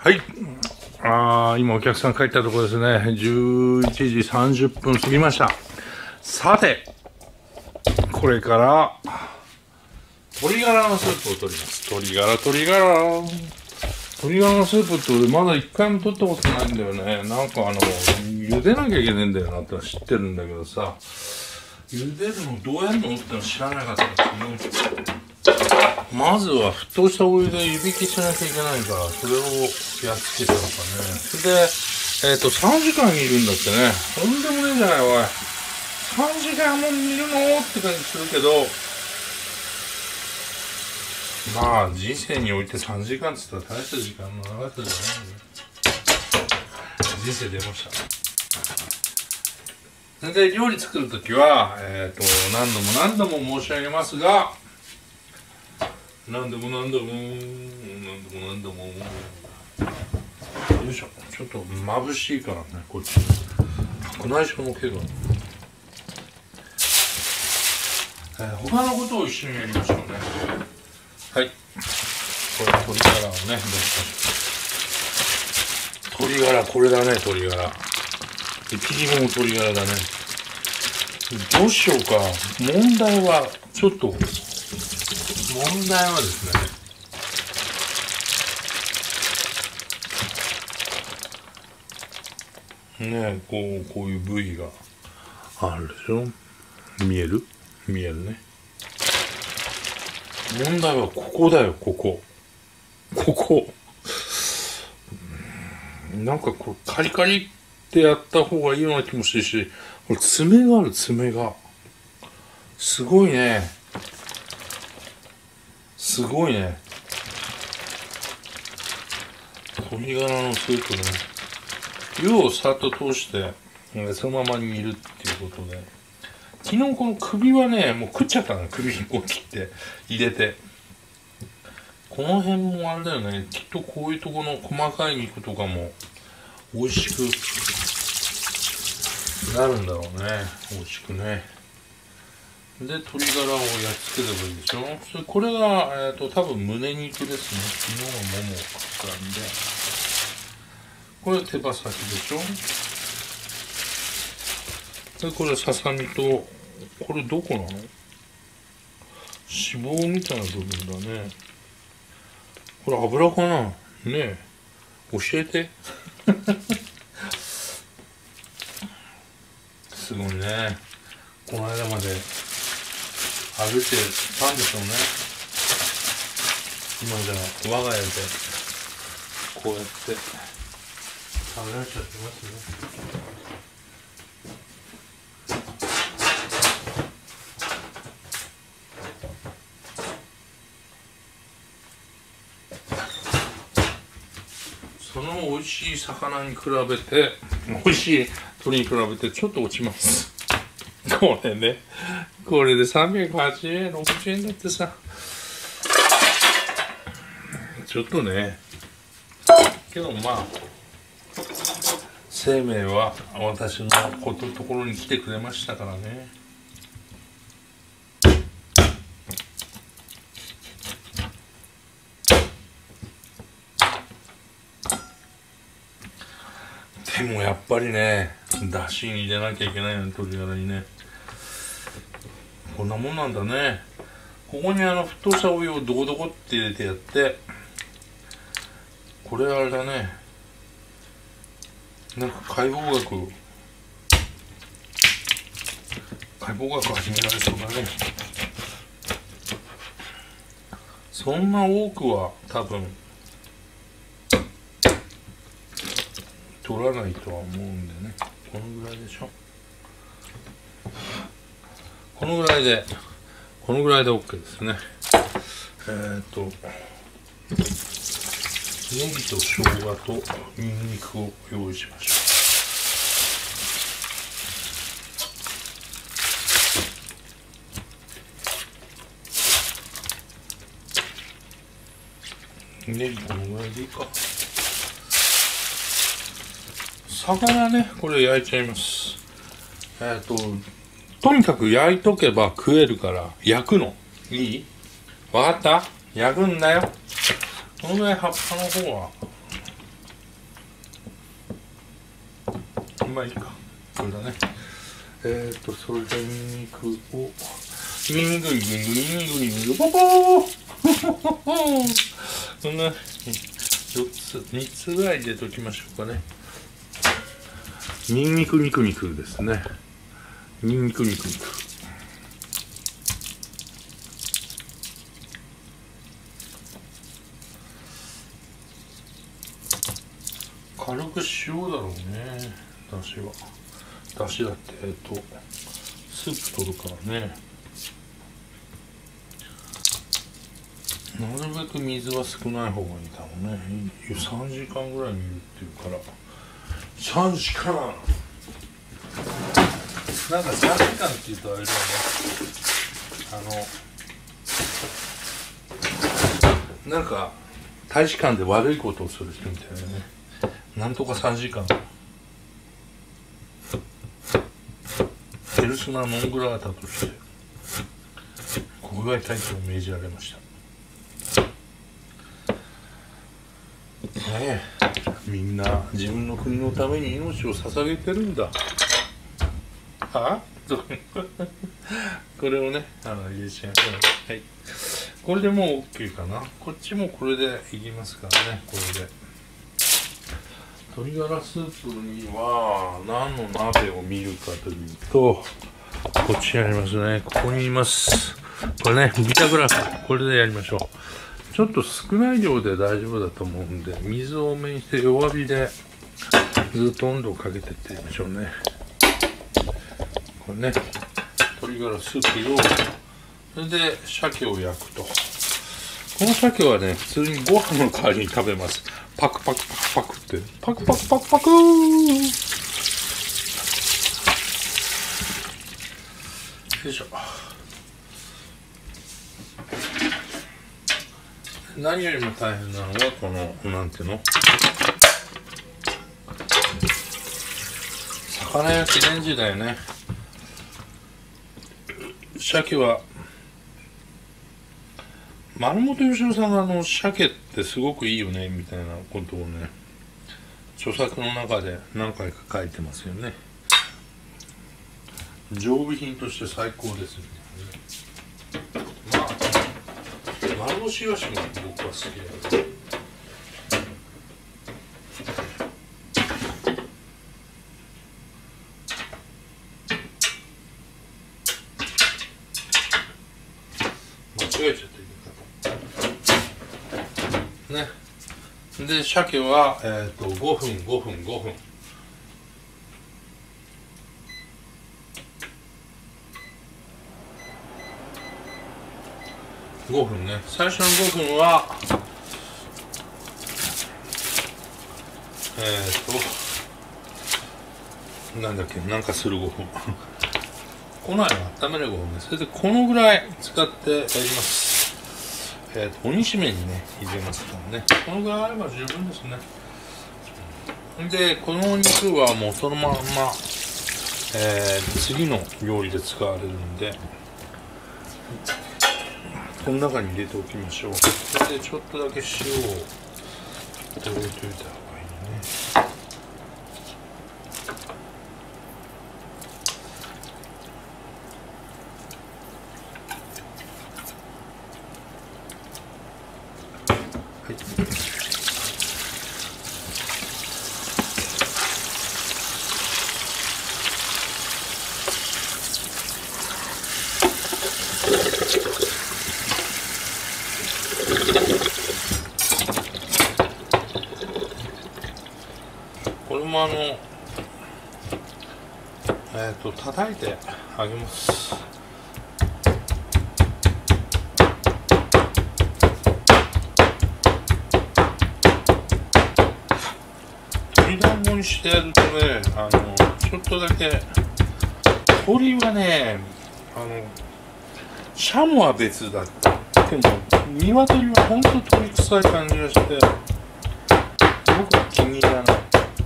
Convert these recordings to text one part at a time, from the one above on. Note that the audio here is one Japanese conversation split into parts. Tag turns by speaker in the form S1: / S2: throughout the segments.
S1: はい。今お客さん帰ったところですね。11時30分過ぎました。さて、これから、鶏ガラのスープを取ります。鶏ガラのスープって俺まだ一回も取ったことないんだよね。なんか茹でなきゃいけないんだよなって知ってるんだけどさ、茹でるのどうやるのっての知らなかったですね。まずは沸騰したお湯で湯引きしなきゃいけないから、それをやっつけたのかね。それで、3時間煮るんだってね。とんでもねえじゃない、おい。3時間も煮るのって感じするけど、まあ、人生において3時間って言ったら大した時間の長かったじゃないね。人生出ました。で、料理作るときは、何度も申し上げますが、何度もよいしょ。ちょっと眩しいからね、こっち白内障の怪我、他のことを一緒にやりましょうね。はい、これ鶏ガラをね、どうしましょう。鶏ガラ、これだね。鶏ガラ1匹分も鶏ガラだね。どうしようか。問題はですね、こういう部位があるでしょ。見えるね。問題はここだよ、ここ。なんかこうカリカリってやった方がいいような気もするし、これ爪がある。爪がすごいね。鶏ガラのスープね。湯をさっと通してそのまま煮るっていうことで、昨日この首はね、もう食っちゃったの。首にこう切って入れて、この辺もあれだよね。きっとこういうところの細かい肉とかも美味しくなるんだろうね。美味しくね。で、鶏ガラをやっつければいいでしょ。これが、多分胸肉ですね。昨日はももを買ったんで。これ手羽先でしょ。で、これささみと、これどこなの？脂肪みたいな部分だね。これ油かな？ねえ。教えて。すごいね。この間まで揚げてたんでしょうね。今じゃ我が家でこうやって食べられちゃってますね。その美味しい魚に比べて、美味しい鶏に比べてちょっと落ちます。これね、これで380円、60円だってさ、ちょっとね。けどまあ、生命は私のところに来てくれましたからね。でもやっぱりね、だしに入れなきゃいけないのに、鶏ガラにね。こんなもんなんだね。ここに沸騰したお湯をどこどこって入れてやって、これあれだね。なんか解剖学始められそうだね。そんな多くは多分取らないとは思うんでね。このぐらいでしょ。このぐらいで OK ですね。ネギと生姜とニンニクを用意しましょう。ネギこのぐらいでいいか。魚ね、これ焼いちゃいます。とにかく焼いとけば食えるから焼くの。いい？わかった？焼くんだよ。このぐらい葉っぱの方はまあいいか。これだね。それでニンニクをニンニクポポーそんな3つぐらい入れときましょうかね。ニンニク肉ですね。ニンニク肉軽く塩だろうね。だしだってスープ取るからね。なるべく水は少ない方がいいだろうね。3時間ぐらい煮るっていうから3時間なんか3時間って言うとあれだよね。なんか大使館で悪いことをする人みたいなね。なんとか3時間ペルソナノングラータとして国外退去を命じられましたね。えみんな自分の国のために命を捧げてるんだ。これをね入れちゃう。はい、これでもう OK かな。こっちもこれでいきますからね。これで鶏ガラスープには何の鍋を見るかというと、こっちにありますね。ここにいます。これね、ビタグラス、これでやりましょう。ちょっと少ない量で大丈夫だと思うんで、水を多めにして弱火でずっと温度をかけていってみましょうね。これね、鶏ガラスープを、それで鮭を焼くと。この鮭はね、普通にご飯の代わりに食べます。パクパクパクパクって、パクパクパクパクー。よいしょ。何よりも大変なのはこのなんていうの、魚焼きレンジだよね。鮭は丸本義雄さんが鮭ってすごくいいよねみたいなことをね、著作の中で何回か書いてますよね。常備品として最高ですみたいなね。まあ丸干しイワシも僕は好きだよ。間違えちゃったね。で鮭は5分5分ね。最初の5分はなんだっけ、なんかする5分庫内を温める5分ね。それでこのぐらい使ってやります。鬼しめにね入れますからね。このぐらいあれば十分ですね。でこのお肉はもうそのまんま、次の料理で使われるんで、この中に入れておきましょう。それでちょっとだけ塩を置いといた方がいいね。はい、これも叩いてあげます。鶏団子にしてやるとね、ちょっとだけ鶏はね、シャモは別だ。でも鶏はほんと鶏臭い感じがして僕は気に入らない。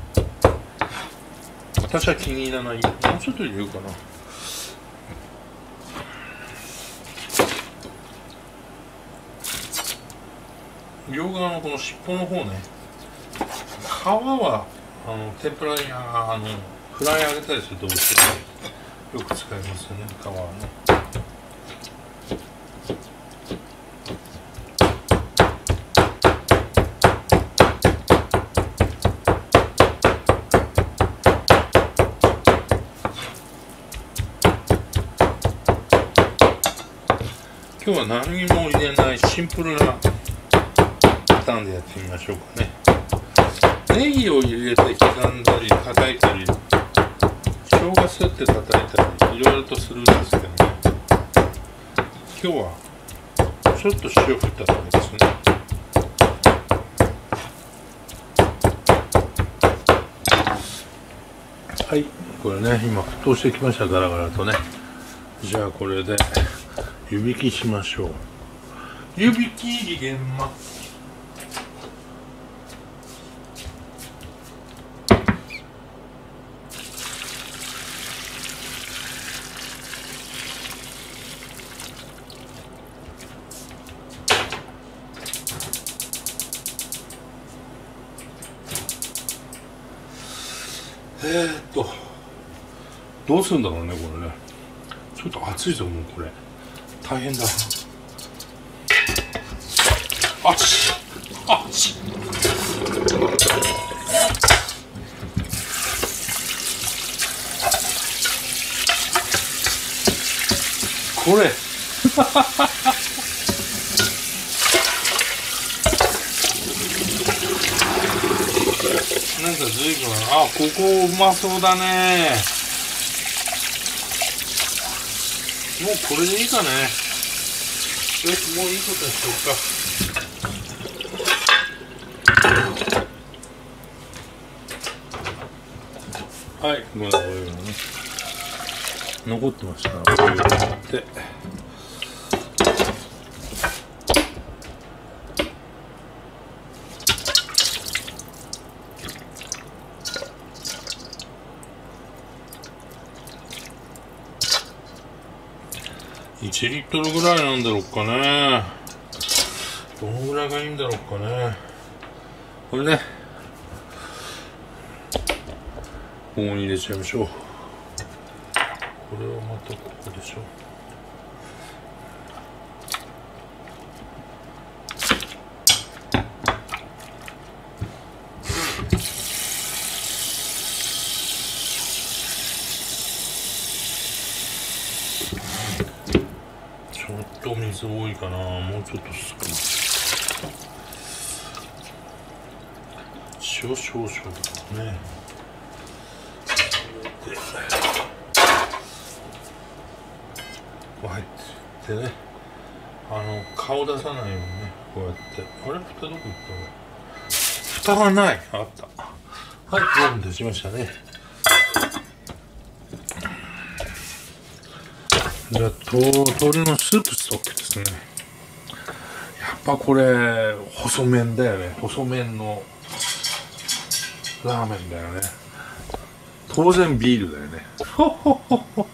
S1: 私は気に入らない。もうちょっと入れるかな。両側のこの尻尾の方ね、皮は天ぷらにフライ揚げたりするとよく使いますよね、皮はね。今日は何も入れないシンプルなパターンでやってみましょうかね。ネギを入れて刻んだり叩いたり、生姜すって叩いたりいろいろとするんですけどね、今日はちょっと塩振っただけですね。はい、これね、今沸騰してきました、ガラガラとね。じゃあこれで湯引きしましょう。湯引き玄米。どうするんだろうね、これね。ちょっと熱いぞ、もうこれ。大変だ。熱い。熱い。これ。なんか随分、ここうまそうだね。もうこれでいいかね。よし、もういいことにしようか。はい、これお湯がね残ってましたからお湯を入れて、1リットルぐらいなんだろうかね。どのぐらいがいいんだろうかね。これね、ここに入れちゃいましょう。これはまたここでしょ。ちょっと水多いかな。もうちょっと少ない。塩少々だね。こう入ってね、顔出さないようにね、こうやって。あれ、蓋どこ行ったの？蓋がない。あった。はい、全部出しましたね。じゃあ鶏のスープストックですね。やっぱこれ細麺だよね。細麺のラーメンだよね。当然ビールだよね。ほほほほ。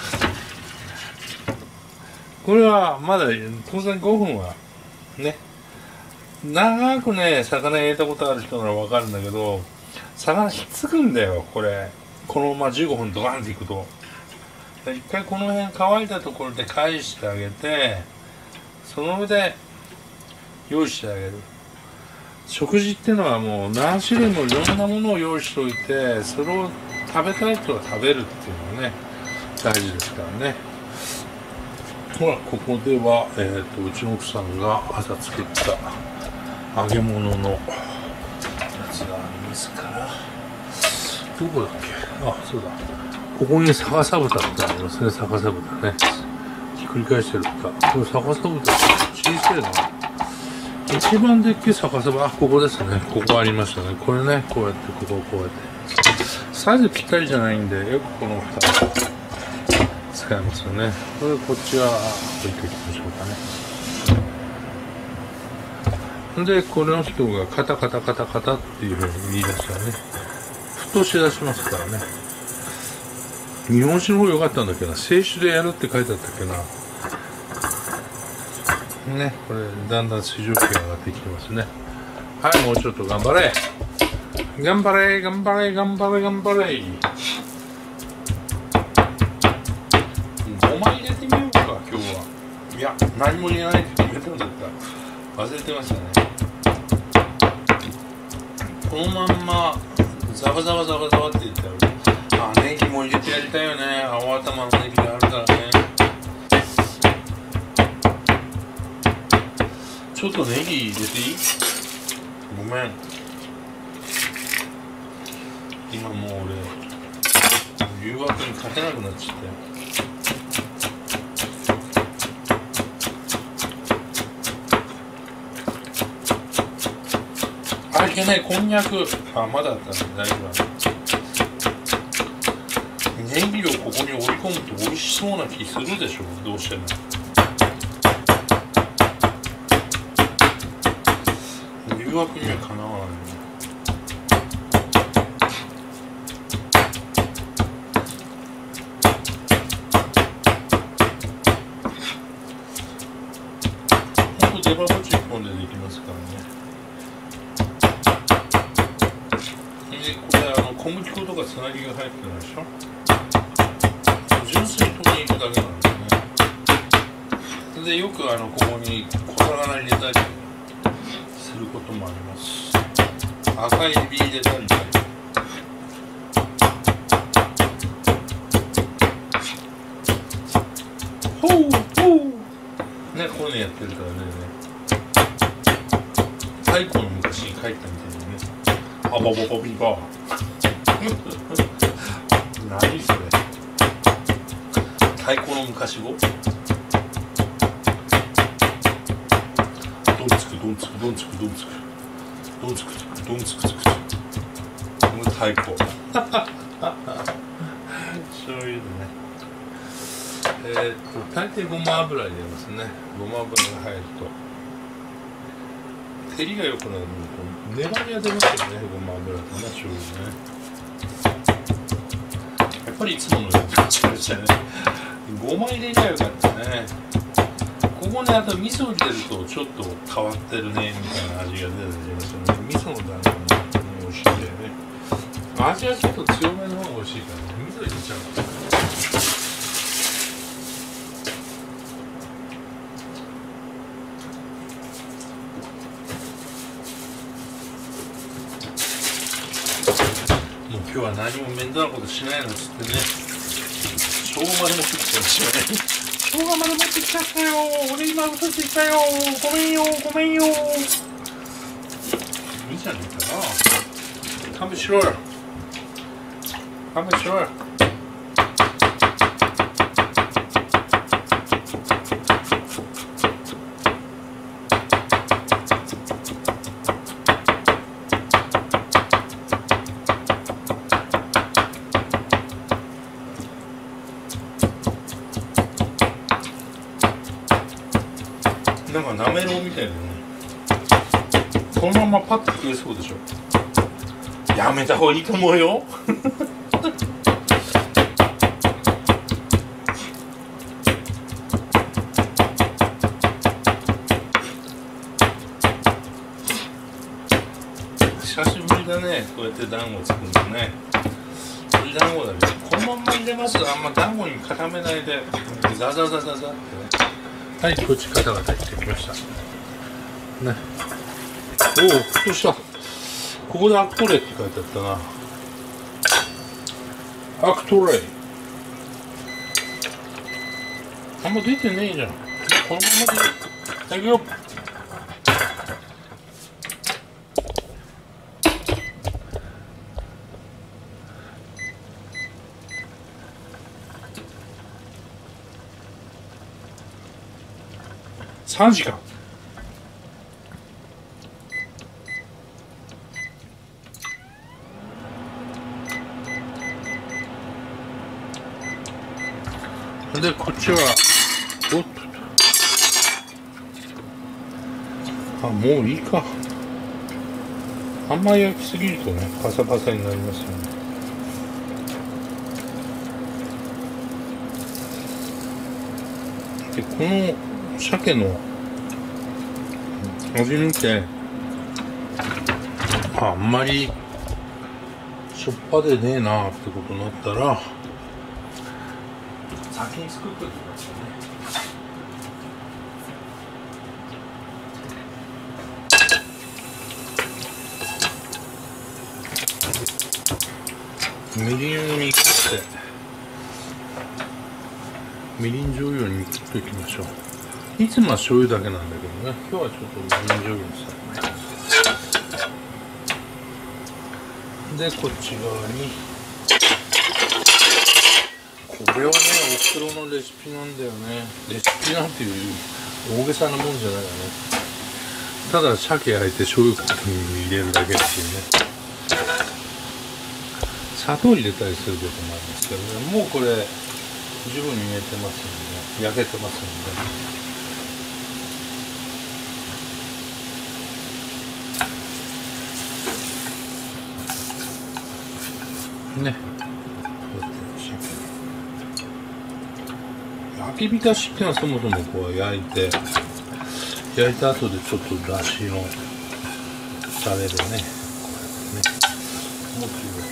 S1: これはまだ当然5分はね、長くね魚入れたことある人ならわかるんだけど、魚ひっつくんだよ。このまま15分ドカンっていくと。一回この辺乾いたところで返してあげて、その上で用意してあげる。食事っていうのはもう何種類もいろんなものを用意しておいて、それを食べたい人は食べるっていうのがね大事ですからね。ほら、ここでは、うちの奥さんが朝作った揚げ物のやつがありますから。どこだっけ。あ、そうだ、ここに逆さ豚ってありますね。逆さ豚ね、ひっくり返してる豚。これ逆さ豚小さいな。一番でっけえ逆さ豚、ここですね。ここありましたね。これね、こうやってこうやってサイズぴったりじゃないんで、よくこの蓋使いますよね。これこっちは置いていきましょうかね。で、これの人がカタカタカタカタっていうふうに言い出したらね、沸騰しだしますからね。日本酒の方が良かったんだけどな。清酒でやるって書いてあったっけな。ね、これだんだん水蒸気が上がってきてますね。はい、もうちょっと頑張れ頑張れ頑張れ頑張れ頑張れ。 ごま入れてみようか今日は。いや何も入れないって決めたんだった忘れてましたね。このまんまザバザバザバザバっていったら、あ、ネギも入れてやりたいよね。青頭のネギがあるからね。ちょっとネギ入れていい？ごめん。今もう俺誘惑に勝てなくなっちゃったよ。あ、いけない、こんにゃく。あ、まだあったね、大丈夫だね。ネギをここに折り込むと美味しそうな気するでしょ、どうしても。誘惑にはかなわないね。ほんとデバポチ1本でできますからね。これ小麦粉とかつなぎが入ってるでしょ。純粋に鶏肉だけなんですね。でよくここに小魚入れたりすることもあります。赤いエビ入れたりほうほうね、こういうのやってるからね。太古の昔に書いたみたいなね。あばばばびば何それ、太鼓の昔語。どんつくどんつくどんつくどんつくどんつくどんつくつくこの太鼓そういうのね。大抵ごま油入れますね。ごま油が入ると照りが良くなるのと粘りが出ますよね。ごま油とね、醤油ね。やっぱりいつものようになっちゃいましたね。ごま入れりゃよかったね。ここにあと味噌入れるとちょっと変わってるねみたいな味が出てきますよね。味噌の段階も美味しいんだよね。味はちょっと強めの方が美味しいからね。味噌入れちゃう。もう今日は何も面倒なことしないのっつってね。生姜まで持ってきちゃいましたね。生姜まで持ってきちゃったよ。俺今嘘ついたよ。ごめんよごめんよ。いいじゃねえかな。勘弁しろよ。勘弁しろよ。なんかなめろうみたいなね。そのままパッと食えそうでしょ。やめた方がいいと思うよ。久しぶりだね、こうやって団子作るのね。鶏団子だけどこのまんま入れます。あんま団子に固めないでザザザザザってね。はい、こっち肩が入ってきましたね。おお、どうした。ここでアクトレイって書いてあったな。アクトレイあんま出てねえじゃん。このままでいくよ。3時間。でこっちはおっと、あ、もういいか。あんま焼きすぎるとねパサパサになりますよね。でこの鮭の味見て、あんまりしょっぱでねえなってことになったら先に作っときますよね。みりんに切ってみりん醤油に切っていきましょう。いつもは醤油だけなんだけどね、今日はちょっとみりん醤油にしたいね。でこっち側にこれはねおふくろのレシピなんだよね。レシピなんていう大げさなもんじゃないよね。ただ鮭焼いて醤油に入れるだけっていうね。砂糖入れたりすることもありますけどね。もうこれ十分に煮えてますんで、焼けてますんでね。焼き浸しっていうのはそもそもこう焼いた後でちょっとだしのタレでね、こうやってねもう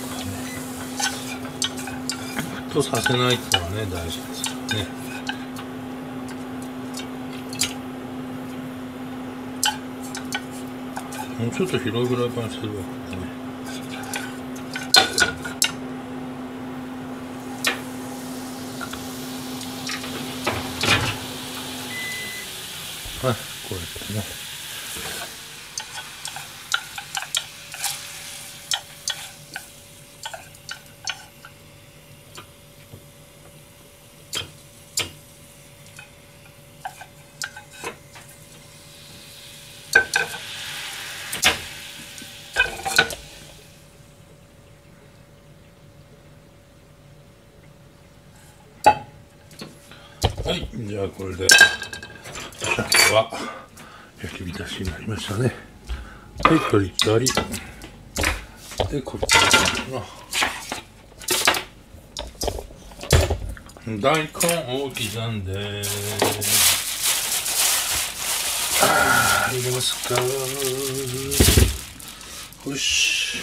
S1: 沸騰させないっていうのはね大事ですからね。もうちょっと広いフライパンにするわけね。はい、こうやってね。はい、じゃあこれで鮭は焼き浸しになりましたね。はい、カリカリでこっちの大根を刻んで入れますか。よし。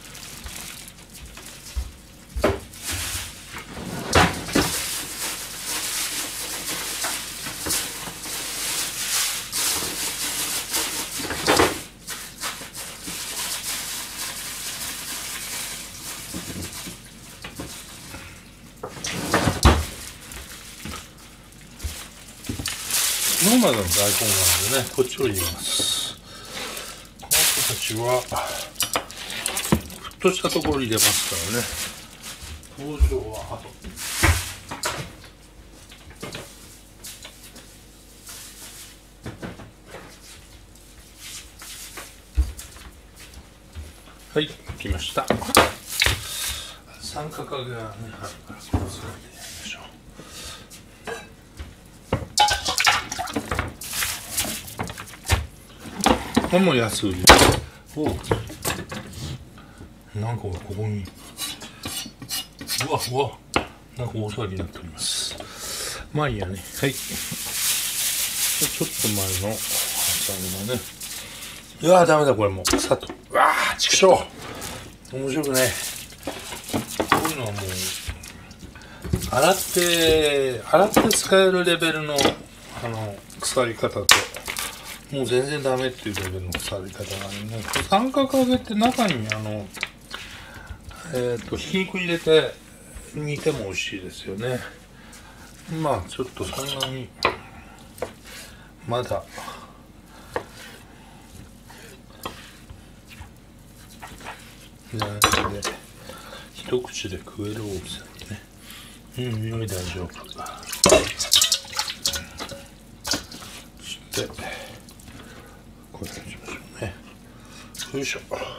S1: 今までの大根なんでね、こっちを入れます。この子たちは沸騰したところ入れますからね。登場はあと。はい、来ました。三角揚げがね、あるからこれを使ってやりましょう。これも安売り。おなんかここにうわなんか大騒ぎになっております。まあいいやね。はい、ちょっと前の厚揚げだね。うわダメだこれもう砂糖。うわ畜生面白くね。こういうのはもう洗って使えるレベルの腐り方ともう全然ダメっていうレベルの腐り方があるね。三角揚げって中にひき肉入れて煮ても美味しいですよね。まあちょっとそんなにまだなんで一口で食える大きさにね。匂い大丈夫。そしてこれにしましょうね。よいしょ。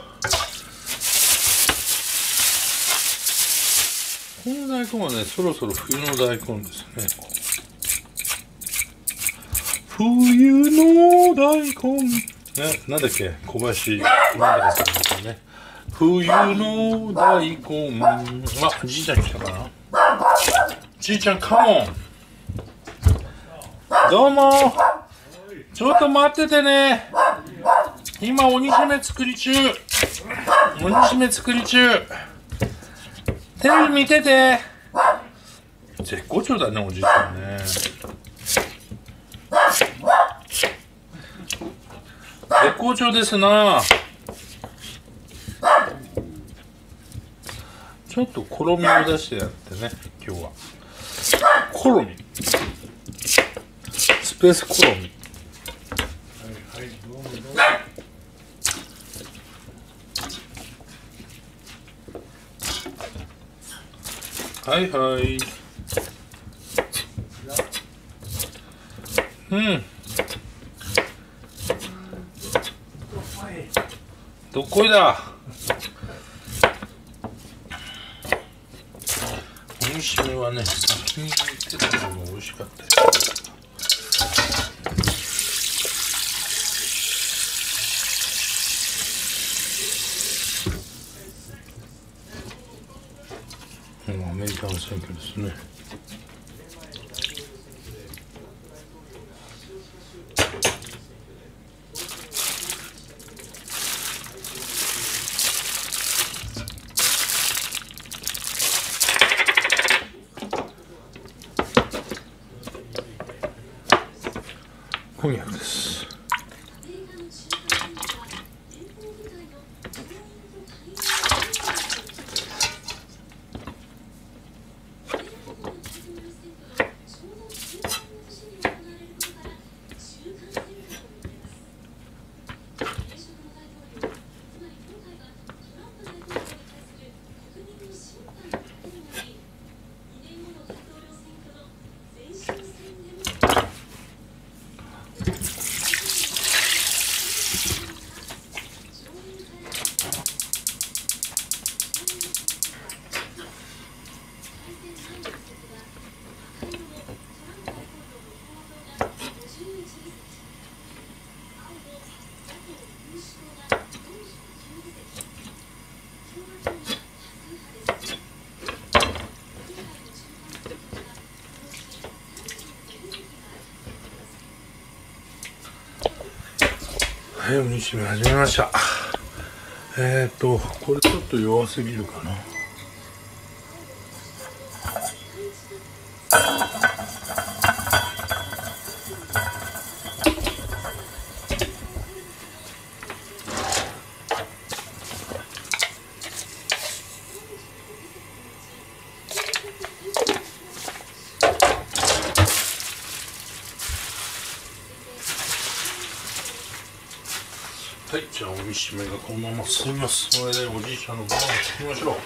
S1: この大根はね、そろそろ冬の大根ですね。冬の大根ね、なんだっけ、小林なんだっけね。冬の大根。あ、じいちゃん来たかな。じいちゃんカモン。どうも。ちょっと待っててね。今鬼しめ作り中。鬼しめ作り中。テレビ見てて。 絶好調だね、おじいちゃんね。絶好調ですな。ちょっとコロミを出してやってね、今日は。コロミ。スペースコロミ。はいはい、どうもどうも。はいはい。うん。どっこいだ。おみしめはね、先に入ってたのが美味しかったよ。アメリカの選挙ですね。翻訳です。はい、おみしめ始めました。これちょっと弱すぎるかな。はい、じゃあおみしめがこのまま進みます。それでおじいちゃんのご飯を作りましょう。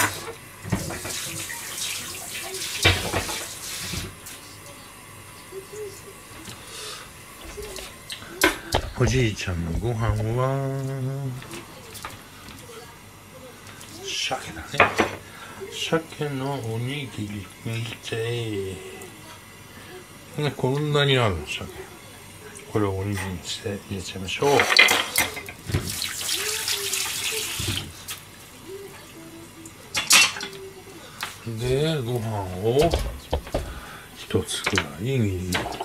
S1: おじいちゃんのご飯は鮭だね。鮭のおにぎり見てね、こんなにあるん鮭。これをおにぎりにして入れちゃいましょう。で、ご飯を一つくらい握って、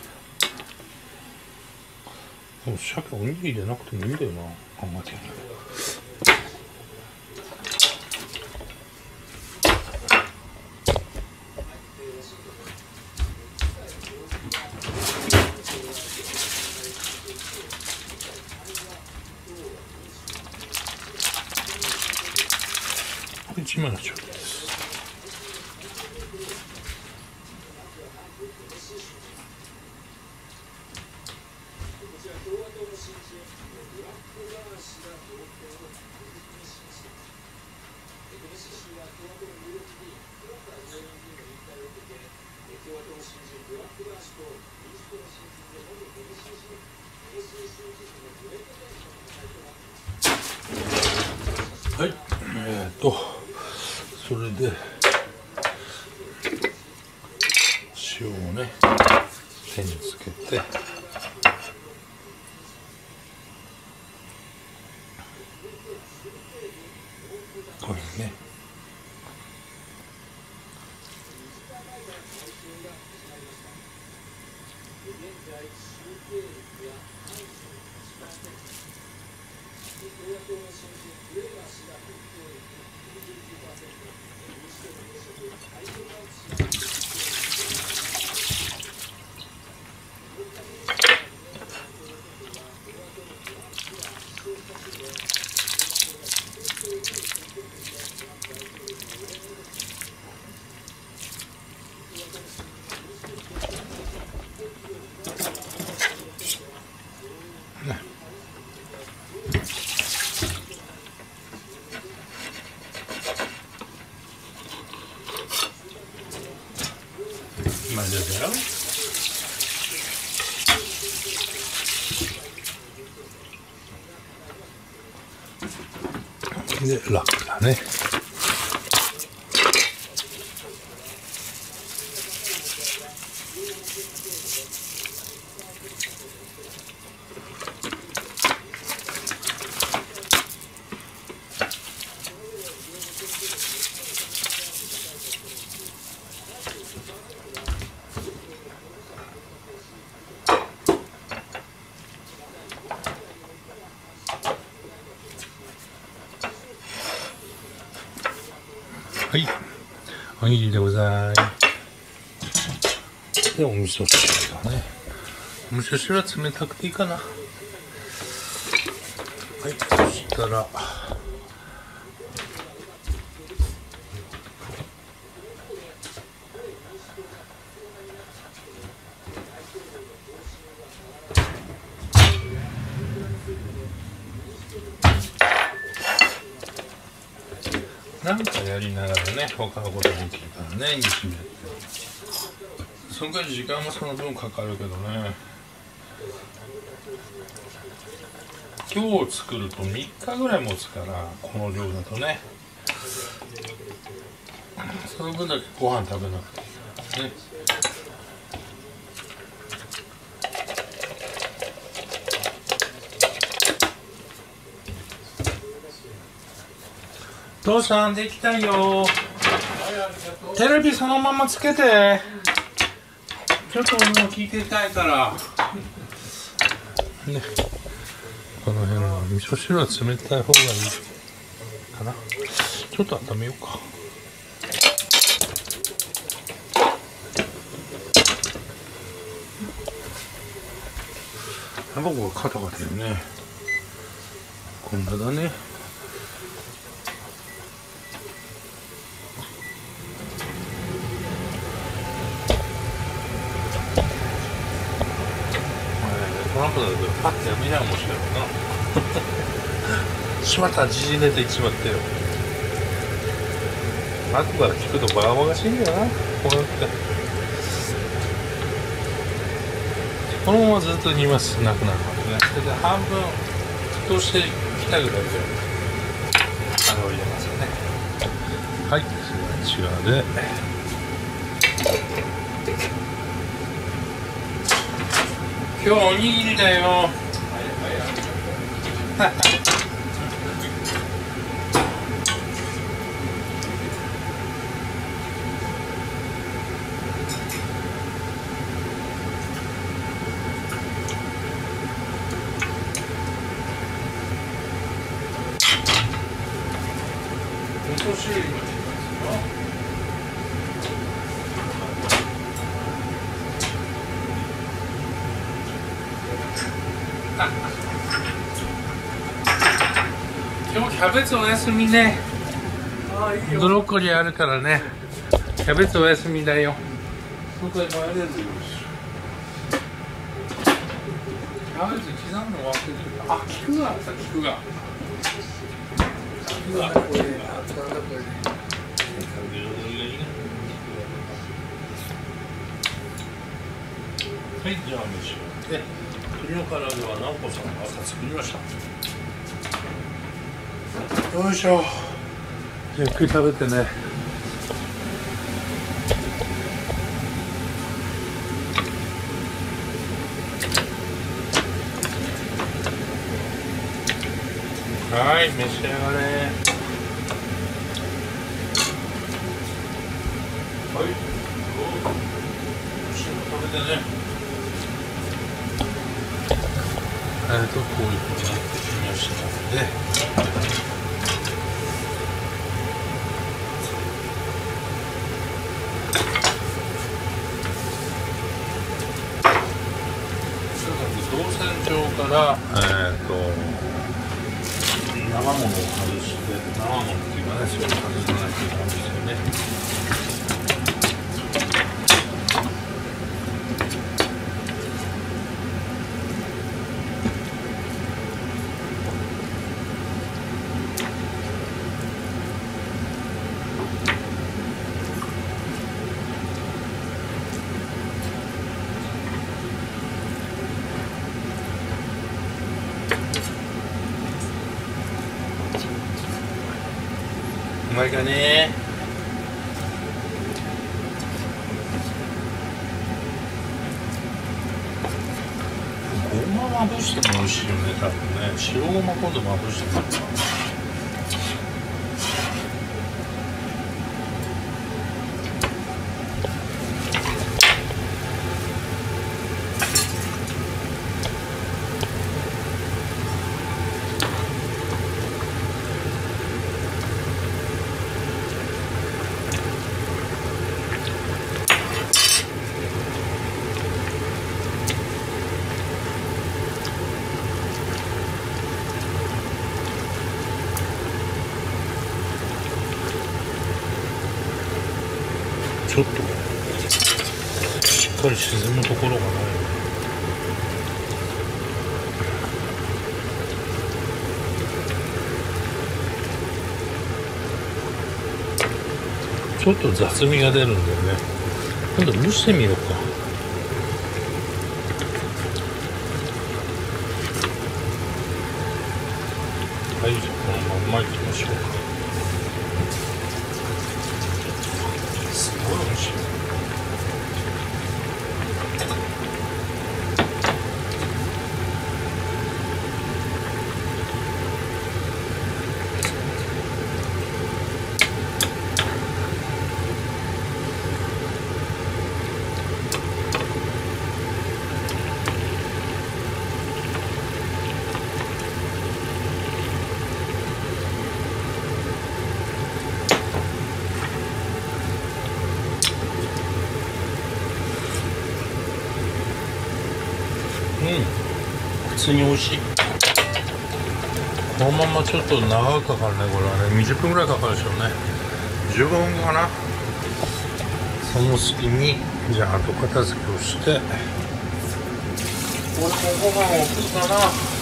S1: でも鮭おにぎりでなくてもいいんだよな、考えてみる。1枚の調理です。はい、それで塩をね手につけて、これね混ぜるよ。でラップだね。はい、おにぎりでござい。で、お味噌汁だね。お味噌汁は冷たくていいかな。はい、そしたらなんかやりながらね、他のことできるからね、煮詰めて。そのくらい時間もその分かかるけどね。今日作ると3日ぐらい持つから、この量だとね。その分だけご飯食べなくていいからね。父さんできたよ。テレビそのままつけて。ちょっと俺も聞いてたいからね。この辺の味噌汁は冷たい方がいいかな。ちょっと温めようか。卵がカタカタよね。こんなだね。トランプだけどパッてやめりゃ面白いな。しまった、縮れていっちまったよ。後から聞くとバカバカしいんだよな。こうやってこのままずっと煮ます。なくなるまでね。それで半分沸騰してきたぐらいであれを入れますよね。はい、それは違うで今日おにぎりだよ。味噌汁にもしてますよ。今日キャベツお休みね。ブロッコリーあるからね。キャベツお休みだよ。そこでマヨネーズよし。キャベツ刻むの忘れてた。あ、菊があった、菊が。菊が。はい、じゃあ召し上がって。鶏の唐揚げは直子さんが朝作りました。よいしょ。ゆっくり食べてね。はい、召し上がれ。はい、食べてね。こういうふうになってきましたので、動線上から生ものを外して、生ものっていうかね、それを外さないといけないんですよね。 うまいかね。ごままぶしても美味しいよね、多分ね。白ごま今度まぶしてもらうかな。ちょっとしっかり沈むところがない。ちょっと雑味が出るんだよね。今度蒸してみようか。はい、じゃあこのまんまいきましょうか。すごい美味しい。普通に美味しい。このままちょっと長くかかるね。これはね20分ぐらいかかるでしょうね。15分かな。その隙にじゃあ後片付けをして、俺もご飯を送るかな。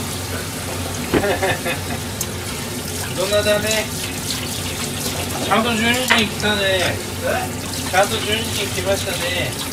S1: どんなだね。ちゃんと12時に来たね。ちゃんと12時に来ましたね。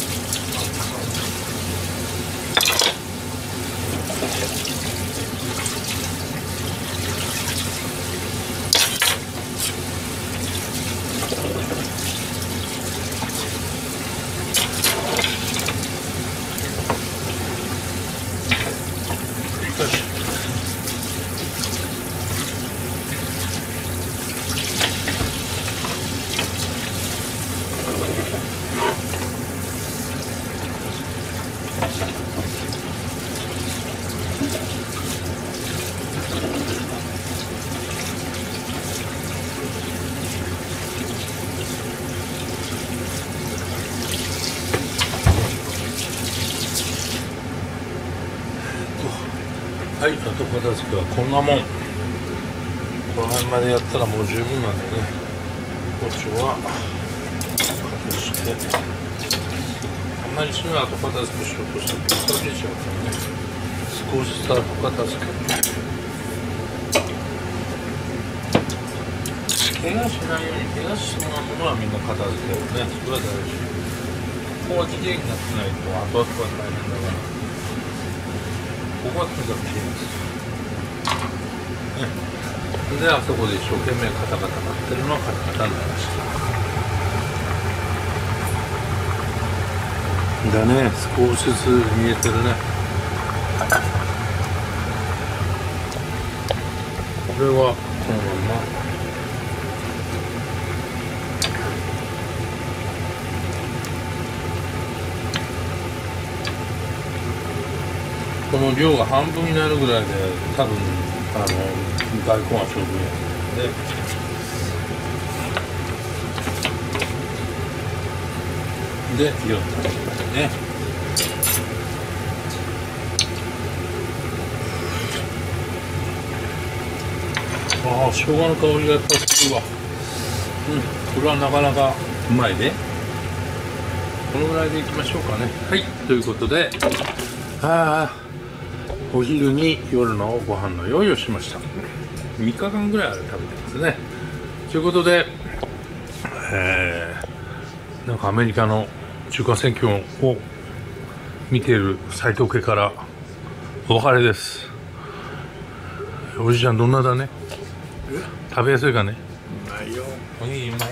S1: はい、後片付けはこんなもん。この辺までやったらもう十分なんでね。こっちは隠して、あんまりすぐ後片付けしようとしたら疲れちゃうからね。少しずつ後片付け。怪我しないように、怪我しそうなものはみんな片付けるね。それは大事。ここはきれいになってないと後々は大変だから。ここはとにかくきれいです。で、あそこで一生懸命カタカタなってるのはカタカタになりました。だね、少しずつ見えてるね。これはこのまま。この量が半分になるぐらいで多分大根はちょうどいいで火をつけてね。ああ、生姜の香りがやっぱするわ。これはなかなかうまいね。このぐらいでいきましょうかね。はい、ということでお昼に夜のご飯の用意をしました。3日間ぐらいあれ食べてますね。ということで、なんかアメリカの中間選挙を見ている斉藤家からお別れです。おじちゃんどんなだね。食べやすいかね。 まいよ。うまい。今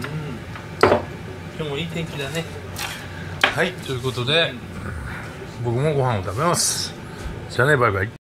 S1: 日もいい天気だね。はい、ということで僕もご飯を食べます。じゃあね、バイバイ。